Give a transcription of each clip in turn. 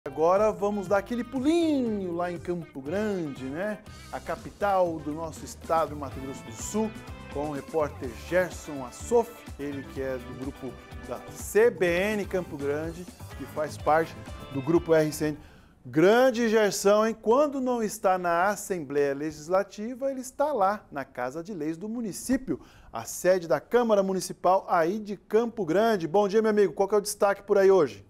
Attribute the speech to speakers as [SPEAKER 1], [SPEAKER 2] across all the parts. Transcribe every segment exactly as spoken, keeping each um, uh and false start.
[SPEAKER 1] Agora vamos dar aquele pulinho lá em Campo Grande, né? A capital do nosso estado, Mato Grosso do Sul, com o repórter Gerson Assoff, ele que é do grupo da C B N Campo Grande, que faz parte do grupo R C N. Grande Gerson, hein? Quando não está na Assembleia Legislativa, ele está lá, na Casa de Leis do município, a sede da Câmara Municipal aí de Campo Grande. Bom dia, meu amigo. Qual que é o destaque por aí hoje?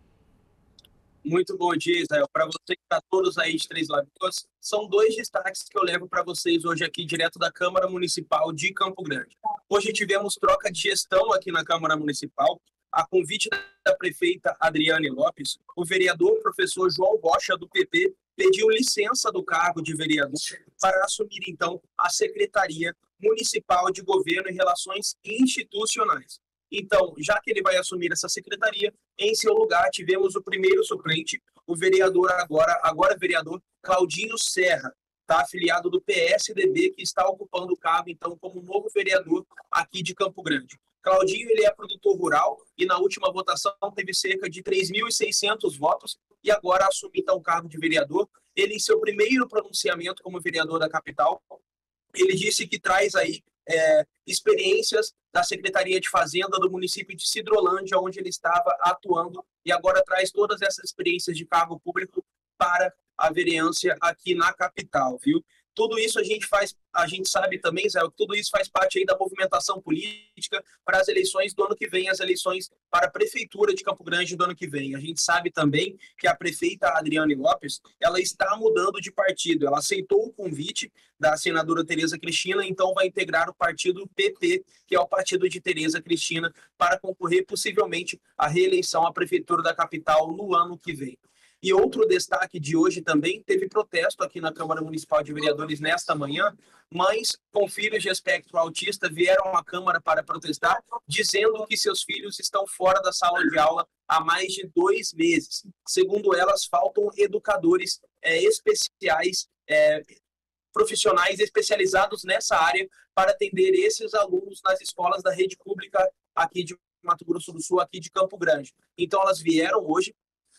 [SPEAKER 2] Muito bom dia, Israel. Para você e para todos aí de Três Lagoas, são dois destaques que eu levo para vocês hoje aqui, direto da Câmara Municipal de Campo Grande. Hoje tivemos troca de gestão aqui na Câmara Municipal. A convite da prefeita Adriane Lopes, o vereador professor João Rocha, do P P, pediu licença do cargo de vereador para assumir, então, a Secretaria Municipal de Governo e Relações Institucionais. Então, já que ele vai assumir essa secretaria, em seu lugar tivemos o primeiro suplente, o vereador agora, agora vereador Claudinho Serra, tá, afiliado do P S D B, que está ocupando o cargo, então, como novo vereador aqui de Campo Grande. Claudinho, ele é produtor rural e na última votação teve cerca de três mil e seiscentos votos e agora assume, então, o cargo de vereador. Ele, em seu primeiro pronunciamento como vereador da capital, ele disse que traz aí é, experiências da Secretaria de Fazenda do município de Sidrolândia, onde ele estava atuando, e agora traz todas essas experiências de cargo público para a vereança aqui na capital, viu? Tudo isso a gente faz, a gente sabe também, Zé, que tudo isso faz parte aí da movimentação política para as eleições do ano que vem, as eleições para a Prefeitura de Campo Grande do ano que vem. A gente sabe também que a prefeita Adriane Lopes, ela está mudando de partido, ela aceitou o convite da senadora Tereza Cristina, então vai integrar o partido P P, que é o partido de Tereza Cristina, para concorrer possivelmente à reeleição à Prefeitura da capital no ano que vem. E outro destaque de hoje também, teve protesto aqui na Câmara Municipal de Vereadores nesta manhã. Mães com filhos de espectro autista vieram à Câmara para protestar, dizendo que seus filhos estão fora da sala de aula há mais de dois meses. Segundo elas, faltam educadores é, especiais, é, profissionais especializados nessa área para atender esses alunos nas escolas da rede pública aqui de Mato Grosso do Sul, aqui de Campo Grande. Então elas vieram hoje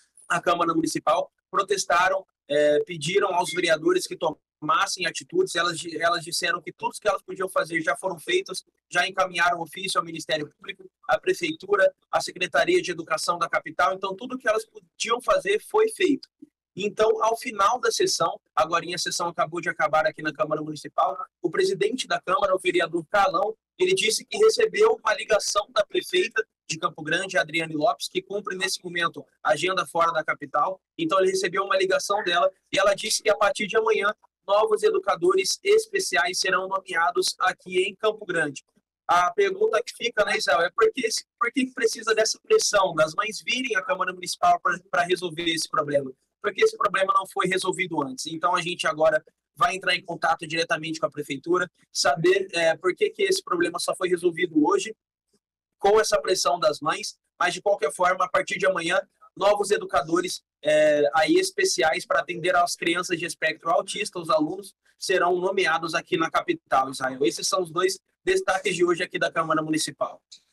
[SPEAKER 2] à Câmara Municipal, protestaram, é, pediram aos vereadores que tomassem atitudes, elas, elas disseram que tudo que elas podiam fazer já foram feitos, já encaminharam ofício ao Ministério Público, à Prefeitura, à Secretaria de Educação da capital, então tudo que elas podiam fazer foi feito. Então, ao final da sessão, agora a sessão acabou de acabar aqui na Câmara Municipal, o presidente da Câmara, o vereador Carlão, ele disse que recebeu uma ligação da prefeita de Campo Grande, Adriane Lopes, que cumpre nesse momento agenda fora da capital. Então ele recebeu uma ligação dela e ela disse que a partir de amanhã novos educadores especiais serão nomeados aqui em Campo Grande. A pergunta que fica, né, Israel, é por que, por que precisa dessa pressão das mães virem à Câmara Municipal para resolver esse problema? Porque esse problema não foi resolvido antes. Então a gente agora vai entrar em contato diretamente com a Prefeitura, saber é, por que, que esse problema só foi resolvido hoje, com essa pressão das mães, mas de qualquer forma, a partir de amanhã, novos educadores é, aí especiais para atender às crianças de espectro autista, os alunos, serão nomeados aqui na capital, Israel. Esses são os dois destaques de hoje aqui da Câmara Municipal.